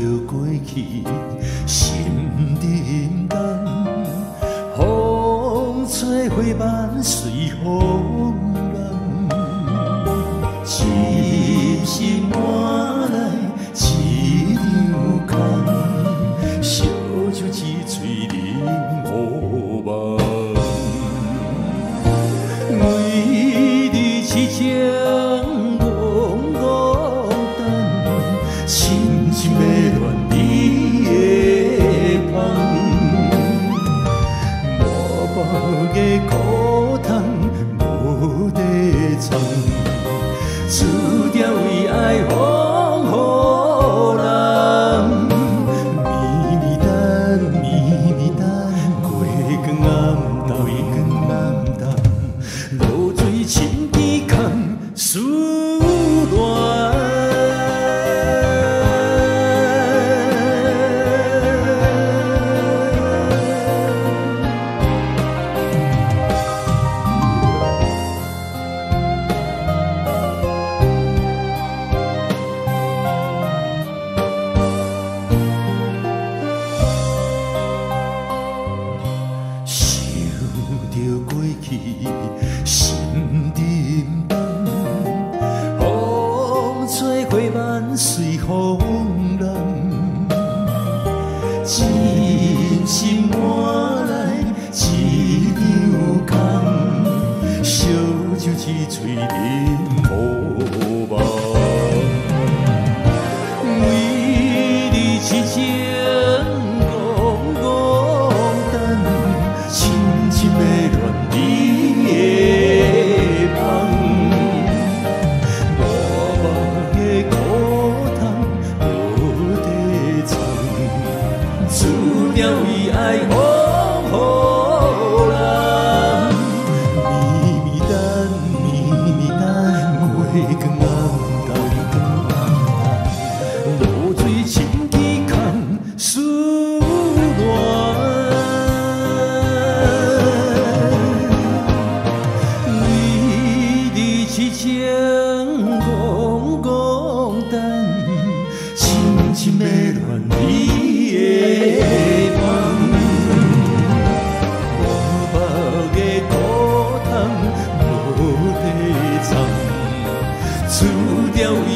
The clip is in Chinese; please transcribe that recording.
着过去，心沉重。风吹花瓣随风乱，心事满来一场空，烧酒一嘴饮无望。为你一情戆戆等，深深要恋你的梦。无个苦痛无地藏，注定为爱风予人。绵绵等，绵绵等，月光暗淡，月光暗淡，露水深天空思恋。着过去，心沉重。风吹花瓣随风乱，真心换来一场空，烧酒一嘴饮无望。为你一情戆戆等，深深要恋你的梦。无个苦痛无地藏，注定为爱风予人。绵绵等，绵绵等，月光暗淡，月光暗淡，露水深天空思恋。一情戆戆等，深深要恋你的梦。无个苦痛无地藏，注定。